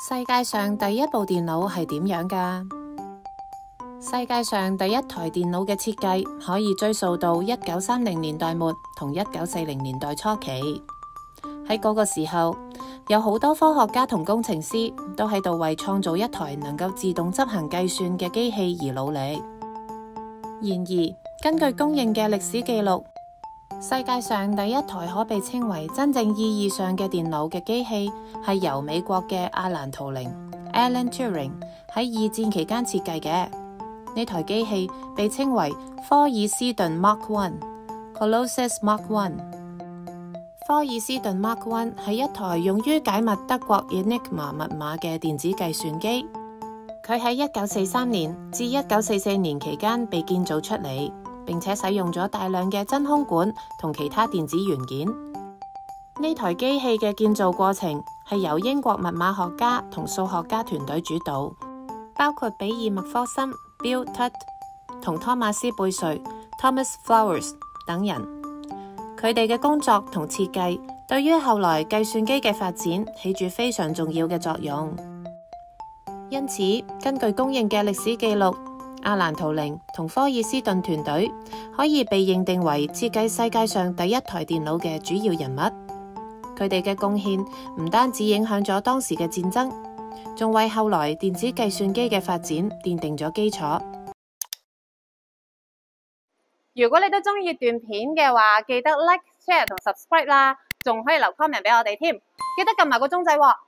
世界上第一部電腦係點樣㗎？世界上第一台電腦嘅設計可以追溯到1930年代末同1940年代初期。喺嗰個時候，有好多科學家同工程師都喺度為創造一台能夠自動執行計算嘅機器而努力。然而，根據公認嘅歷史記錄，世界上第一台可被稱為真正意義上嘅電腦嘅機器係由美國嘅阿蘭圖靈 （Alan Turing） 喺二戰期間設計嘅。呢台機器被稱為科爾斯頓 Mark I（Colossus Mark I）。科爾斯頓 Mark I 係一台用於解密德國 ENIAC 密碼嘅電子計算機。佢喺1943年至1944年期間被建造出嚟，並且使用咗大量嘅真空管同其他電子元件。呢台機器嘅建造過程係由英國密碼學家同數學家團隊主導，包括比爾麥科森 Bill Tutt 同托馬斯貝瑞 Thomas Flowers 等人。佢哋嘅工作同設計對於後來計算機嘅發展起住非常重要嘅作用。因此，根據公認嘅歷史記錄，阿蘭圖靈同科爾斯頓團隊可以被認定為設計世界上第一台電腦嘅主要人物。佢哋嘅貢獻唔單止影響咗當時嘅戰爭，仲為後來電子計算機嘅發展奠定咗基礎。 如果你都中意段片嘅話，記得 like、share 同 subscribe 啦，仲可以留 comment 俾我哋添，記得撳埋個鐘仔喎。